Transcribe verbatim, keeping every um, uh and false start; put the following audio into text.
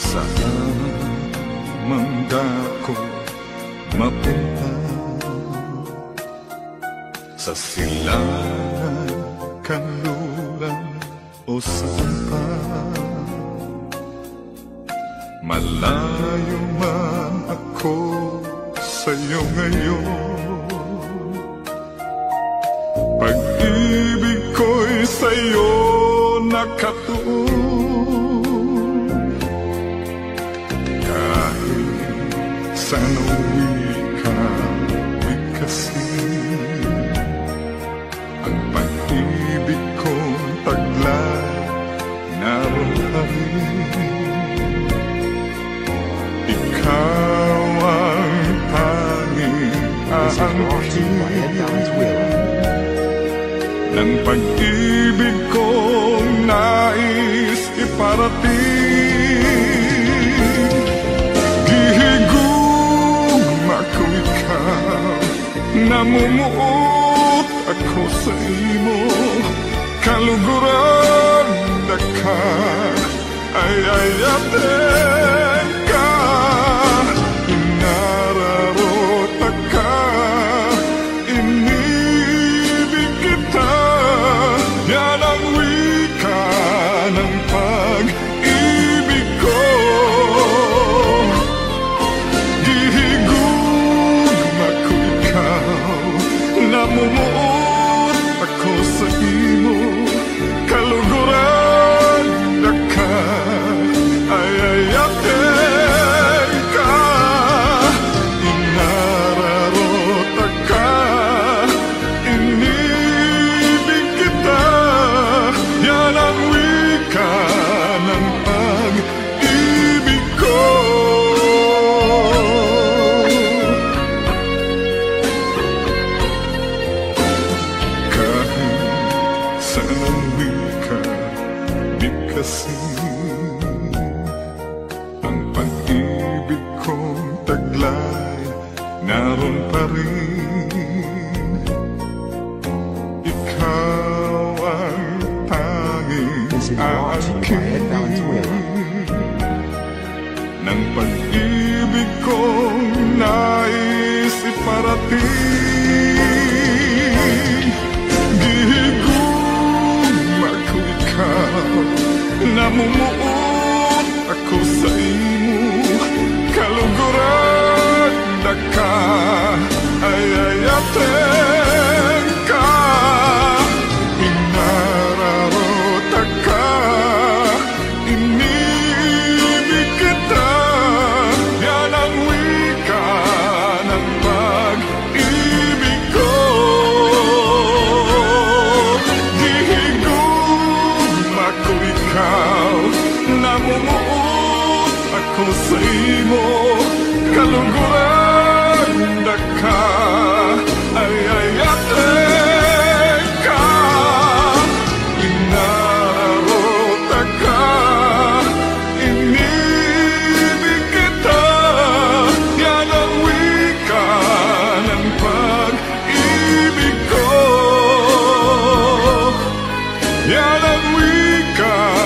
Saan man dako mapunta, sa silangan, kanluran o saan pa, malayo man ako sa'yo ngayon, pag-ibig ko'y sa'yo nakatuon. Kahit saan uwi ka, kasi ang pag-ibig kong taglay naroon pa rin. Ikaw ang tanging aangkin ng pag-ibig kong nais iparating. Gihigugma ko ikaw, namumuot ako sa imo, kaluguran na ka, ay ayaten ka, inararota ka, inibig kita, yan ang wika ng pag-ibig ko. Gihigugma ko ikaw, namumuot ako sa imo, kaluguran na ka, ay ayaten ka, inararota ka, inibig kita, yan ang wika ng pag-ibig ko. Saan ang wika, di kasi ang pag-ibig kong taglay naroon pa rin. Ikaw ang tanging aangkin ng pag-ibig kong nais iparating. Gihigugma ko ikaw, namumuot ako sa imo, kaluguran na ka, ay ayaten ka, inararota ka, inibig kita, yan ang wika ng pag-ibig ko. Namumuot ako sa imo, kaluguran na ka, ay ayaten ka, inararota ka, inibig kita, yan ang wika ng pag-ibig ko, yan ang wika